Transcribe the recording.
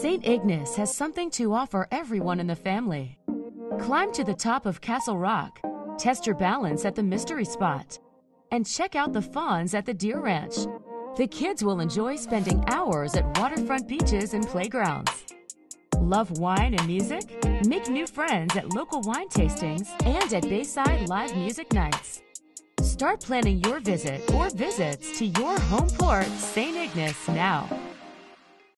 St. Ignace has something to offer everyone in the family. Climb to the top of Castle Rock, test your balance at the Mystery Spot, and check out the fawns at the Deer Ranch. The kids will enjoy spending hours at waterfront beaches and playgrounds. Love wine and music? Make new friends at local wine tastings and at Bayside live music nights. Start planning your visit or visits to your home port, St. Ignace, now.